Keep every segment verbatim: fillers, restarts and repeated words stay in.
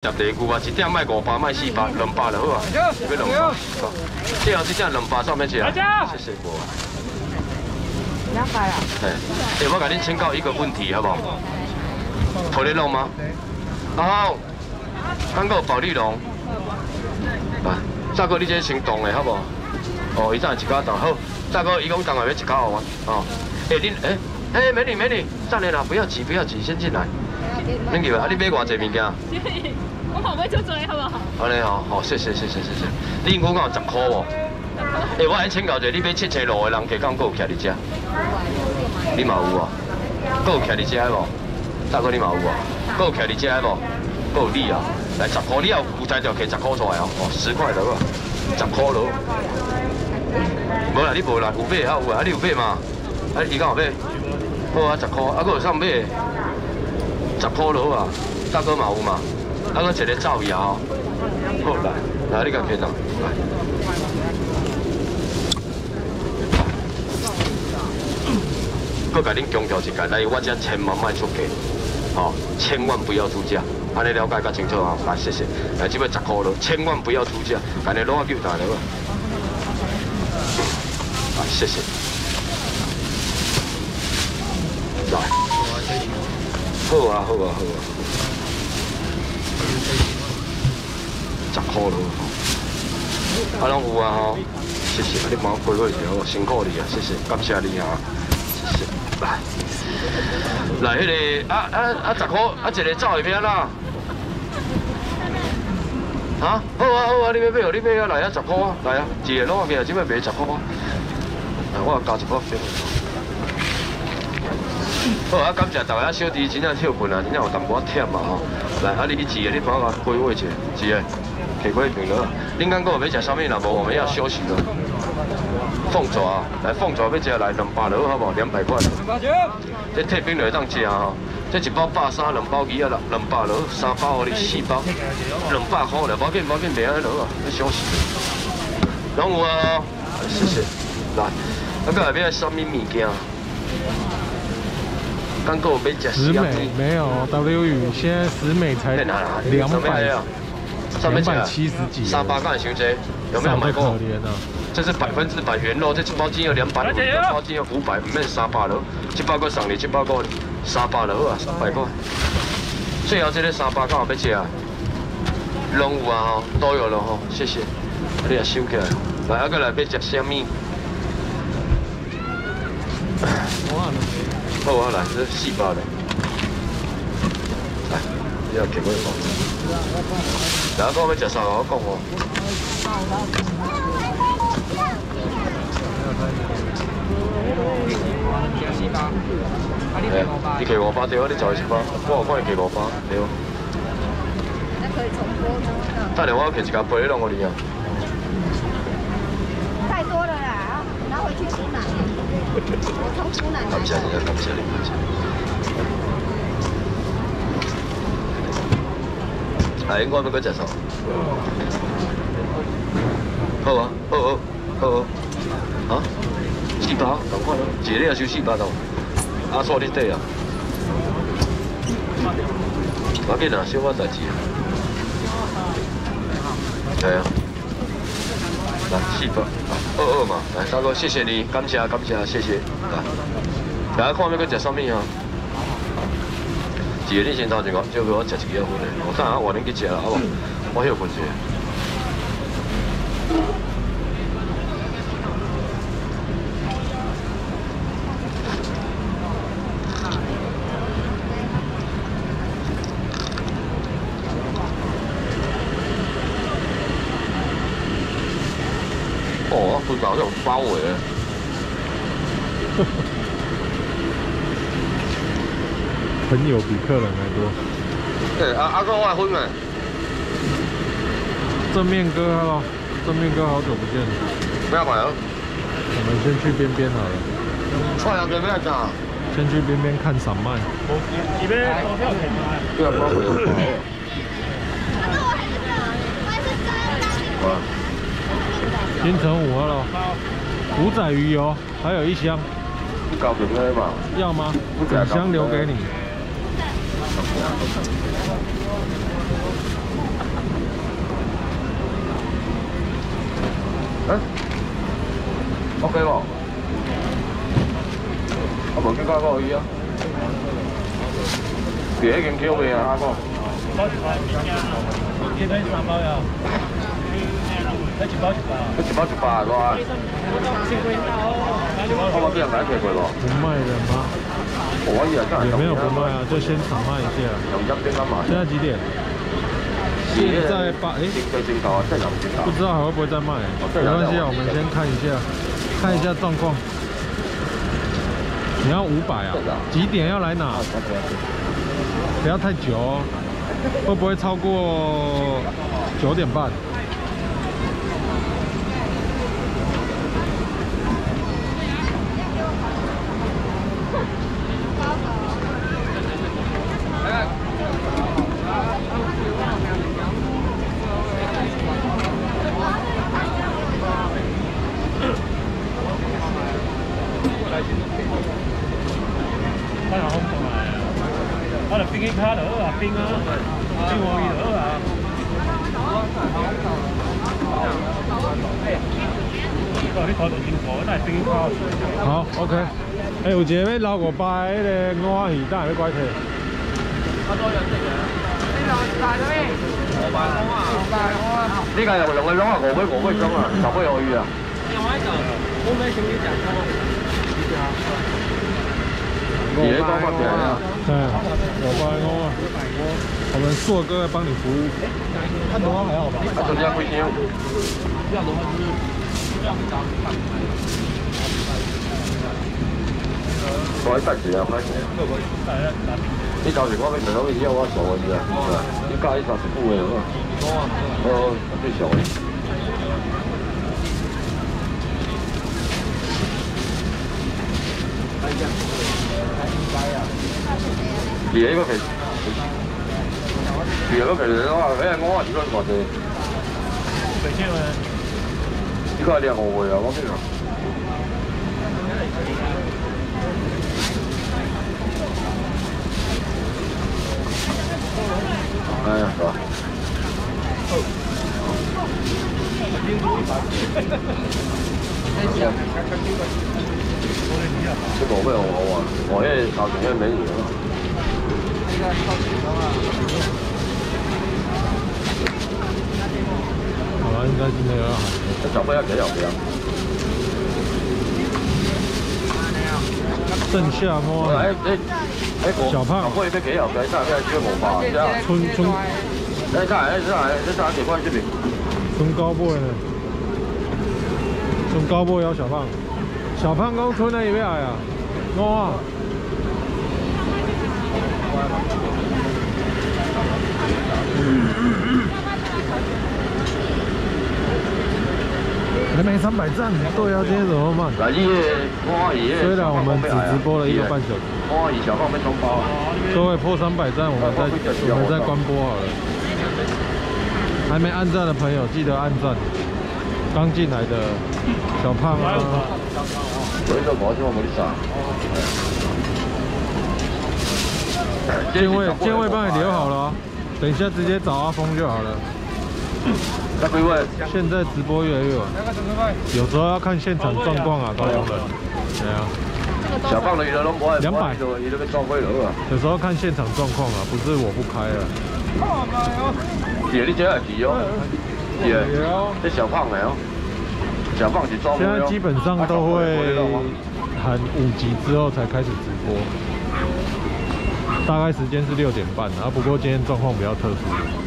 十个牛啊，一点卖五百，卖四百，两百就好啊。要两百。好，最后这只两百上面去啊。谢谢我。 两百啊。 哎，哎，我给恁请教一个问题，好不好？头里龙吗？好。刚个保利龙。来，大哥，你这先动的好不好？哦，伊早一家动好。大哥，伊讲刚好要一家好玩哦。哎，恁哎哎，美女美女，上来啦，不要急不要急，先进来。恁叫啊，你买偌济物件？ 我后尾做做好不好？ 安尼哦，好，谢谢谢谢谢谢。你应该有十块无？哎，我来请教者，你买七七路的人家讲，佫有徛伫遮？你嘛有啊？佫有徛伫遮无？大哥你嘛有啊？佫有徛伫遮无？佫有你啊？来十块，你要有才就摕十块出来哦，哦，十块就好，十块咯。无啦，你无啦，有买啊有啊，啊你有买嘛？啊伊敢有买？好啊，十块，啊佫有啥买？十块就好啊，大哥嘛有嘛？啊佫一个灶窑，好来，来你甲片啊，来。佫甲恁强调一下，来我遮千万莫出价，吼，千万不要出价。 安尼了解较清楚啊！来，谢谢。来，这边十块咯，千万不要出价，安尼攞啊叫大了。来，谢谢。来。好啊，好啊，好啊。十块咯。啊，拢有啊吼，谢谢。你帮我开开一辛苦你啊，谢谢，感谢你啊，谢谢。来。 来，迄个啊啊啊，十块啊，一个走会边啦？啊，好啊好啊，你要买哦，你买啊，来啊，十块啊，来啊，一个攞面，即摆卖十块啊。来，我加一包粉。好啊，感谢大家小弟真正跳笨啊，真正有淡薄仔忝嘛吼。来，啊你一个，你帮我归位一下，一个，摕过平了。恁讲搁要食啥物啦？无，我们要休息了。 凤爪，来凤爪要食来两百落好不好？两百块。这退冰落当食吼，这一包百三，两包鱼啊，两两百落，三包互你四包，两百块了，无紧无紧，袂安落啊，要休息。拢有啊，谢谢。来，啊，个内面啥物物件？刚够要食十美没有 W 语，现在十美才两百，两百七十几。 三八干伤济，有没有买过？ 可怜啊！ 这是百分之百原肉，这一包斤要两百五，两包斤要五百，唔免三百了。这包个送你，这包个三百了好啊，三百块。最后这个三百块要吃啊？拢有啊吼，都有了吼，谢谢。你也收起来。来，啊个来要吃啥物？好啊，来，这四百的。来，你要给我一包。来，啊个要吃啥？我讲哦。 你骑五百对啊，你就一包，我有看你骑五百对啊。那可以重播吗？等下我骑一架杯弄给你啊。 太多了啦，拿回去湖南。我从湖南来。 感谢你，感谢你，感谢你。哎，我要搁食啥？好啊，好好好好。啊？ 四百，同款咯，一个也收四百多。阿叔你底啊？要紧啊，小可代志啊。系啊。来四百，二二嘛，来大哥，谢谢你，感谢感谢，谢谢。来，大家看要搁食啥物啊？一个你先头一个，就给我食一个份的，我等下换恁去食啦，好无？我休困一下。 哦，不搞这种包围。 朋友比客人还多。 对，阿阿哥我分没？ 正面哥哦，正面哥好久不见了。 不要买了。 我们先去边边好了。 菜两个不要讲。 先去边边看散卖。 这边投票可以吗？ 不要包围。好。 金城武喝了，五仔鱼油，还有一箱， 搞平了嘛？ 要吗？整箱留给你。 阿哥伊啊，别已经叫未啊，阿哥。 一杯三包呀，一一包一包。 一一包一百个啊。我冇俾人解決佢喎。 不賣的嗎？ 可以啊，真係。 也沒有不賣啊，就先場賣一下。 由一邊啱買。 現在幾點？現在八誒。 最正頭啊，真係有轉頭。 不知道還會不會再賣？沒關係啊，我們先看一下，看一下狀況。你要五百啊？幾點要來拿？不要太久哦，會不會超過九點半？ 睇下好唔好啊？可能冰機卡就好啊，冰啊，冰可以就好啊。哦，你台度真好，但係冰機卡。 好 ，OK。誒，有一個要撈五百迄個五花魚，等下要拐摕。我多樣食嘅。呢度大咗咩？五百公啊！五百公啊！呢個又用佢攞啊，我杯我杯裝啊，十杯可以啊。另外一個，我們兄弟講過。你的多少钱啊？对，五百五啊。我们硕哥帮你服务。看的话还好吧？ 啊，中间贵些。 要的话就是要你找看。 我喺十時啊，開始。你到時我俾門口嘅嘢我傻嘅啫，你加一十十副嘅喎。哦，最少嘅。而家個其，而家個其實我話誒我話點樣講啫？ 幾錢啊？ 呢個係你係我會啊，我邊度？哎呀，係嘛？这个咩我啊？我因為教全因美女啊。 好了，應該是那個。 這小杯要幾有幾啊？ 正下摸。 誒誒誒， 小胖。 小杯要幾有幾？真係咩？只冇吧？ 春春。 誒，真係真係真係幾塊出邊？ 春高杯呢？春高杯有小胖。小胖講春的要咩啊？我啊。还没三百赞，对啊，今天怎么慢？虽然我们只直播了一个半小时。各位破三百赞，我们再我们再关播好了。还没按赞的朋友记得按赞。刚进来的小胖啊。建位建位帮你留好了、哦，等一下直接找阿峰就好了。现在直播越来越晚，有时候要看现场状况啊，高雄人。对啊。 小胖的娱乐拢无两百， 伊都要装规了啊。 有时候看现场状况啊，不是我不开啊。 姐，你这也急哦。姐，这小胖的哦。小胖是装。 现在基本上都会喊五级之后才开始直播。大概时间是六点半啊，不过今天状况比较特殊。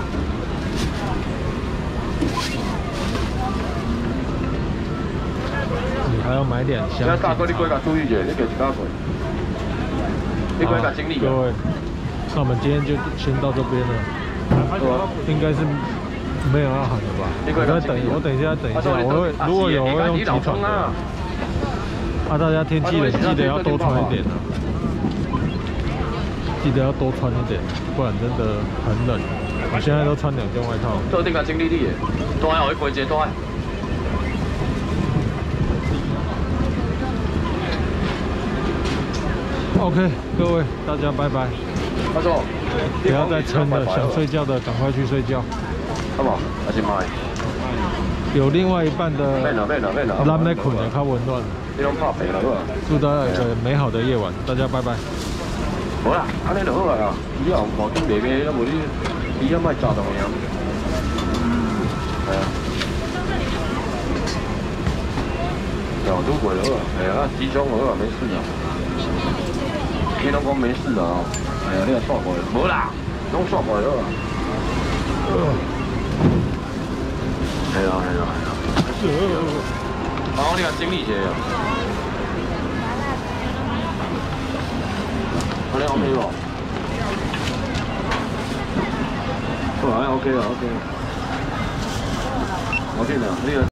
你还要买点香。 现在大哥，你过来注意一下，你给几家贵？你过来经理。 各位，那我们今天就先到这边了。应该是没有要喊的吧？我再等，我等一下，等一下，我会如果有我会用集团的。啊，大家天气冷，记得要多穿一点啊。记得要多穿一点，不然真的很冷。我现在都穿两件外套。 做定个经理的，多爱我一过节多爱。 OK， 各位大家拜拜。 他说， 不要再撑了，想睡觉的赶快去睡觉。 好不好？还是买。 有另外一半的， 免了免了免了。 咱在困的较温暖。 你拢拍平了好啊。 祝大家有个美好的夜晚，大家拜拜。 好啦，安尼就好啊。以后毛巾袂买，无你你要卖炸东西。系啊。小都过了好啊，哎呀，吉祥好啊，没事啊。你拢讲没事啊？哎呀，你也煞过来，无啦，拢煞过来好啊。系啊系啊系啊。好，你甲整理一下啊。安尼 OK 无？好，安尼 OK 啊 OK 啊。我听啦，你个。